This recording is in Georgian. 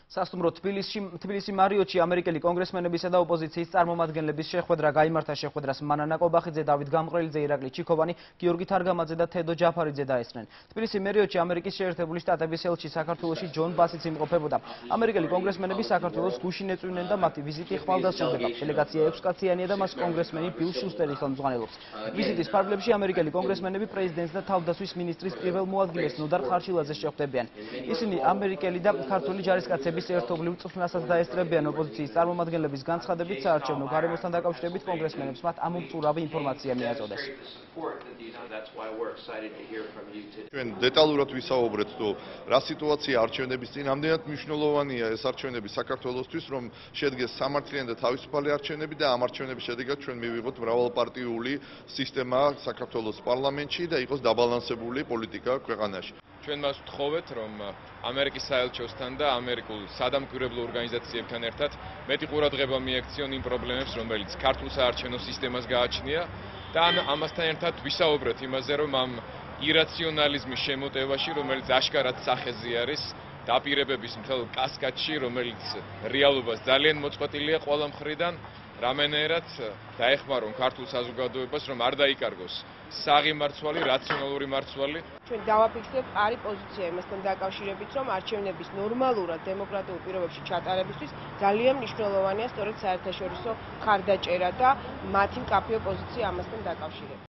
სასტუმრო თბილისი მარიოტში ამერიკელი კონგრესმენებისა და ოპოზიციის წარმომადგენლების შეხვედრა გაიმართა. შეხვედრას მანანა კობახიძე, დავით გამყრელიძე, ირაკლი ჩიქოვანი, გიორგი თარგამაძე და თედო ჯაფარიძე დაესწრნენ. თბილისი მარიოტში ამერიკის შეერთებული შტატების ელჩი საქართველოში ჯონ ბასიც იმყოფებოდა. ამერიკელი კონგრესმენები საქართველოს გუშინ ეწვივნენ და მათი ვიზიტი ხვალდასრულდება. დელეგაცია 6 კაციანია და მას კონგრესმენი ბილ შუსტერი ხელმძღვანელობს. ვიზიტის ფარგლებში ამერიკელი კონგრესმენები პრეზიდენტს და თავდაცვის მინისტრის პირველ მოადგილეს ნოდარ ხარშილაძეს შეხვდებიან. ისინი ამერიკელი და ქართული ჯარისკაცების ერთობლივ წვრთნასაც დაესწრებიან. ოპოზიციის წარმომადგენლების განცხადებით, საარჩევნო გარემოსთან დაკავშირებით კონგრესმენებს მათ ამომწურავი ინფორმაცია მიაწოდეს. ჩვენ დეტალურად ვისაუბრეთ, თუ რა სიტუაცია არჩევნების წინ, ამდენად მნიშვნელოვანია ეს არჩევნები საქართველოსთვის, რომ შედგეს სამართლიანი და თავისუფალი არჩევნები და ამ არჩევნების შედეგად ჩვენ მივიღოთ მრავალპარტიული სისტემა საქართველოს პარლამენტში და იყოს დაბალანსებული პოლიტიკა ქვეყანაში. ჩვენ მას ვთხოვეთ, რომ ამერიკის საელჩოსთან და ამერიკულ სადამკვირვებლო ორგანიზაციებთან ერთად მეტი ყურადღება მიექციონ იმ პრობლემებს, რომელიც ქართულ საარჩევნო სისტემას გააჩნია და ამასთან ერთად ვისაუბრეთ იმაზე, რომ ამ ირაციონალიზმის შემოტევაში, რომელიც აშკარად სახეზე არის, დაპირებების მთელ კასკადში, რომელიც რეალობას ძალიან მოწყვეტილია ყველა მხრიდან, რამენერად დაეხმარონ ქართულ საზოგადოებას, რომ არ დაიკარგოს საღი მარცვალი, რაციონალური მარცვალი. ჩვენ დავაფიქსირებთ არი პოზიცია იმასთან დაკავშირებით, რომ არჩევნების ნორმალურად დემოკრატიულ პირობებში ჩატარებისთვის ძალიან მნიშვნელოვანია სწორედ საერთაშორისო მხარდაჭერა და მათი მკაფიო პოზიცია ამასთან დაკავშირებით.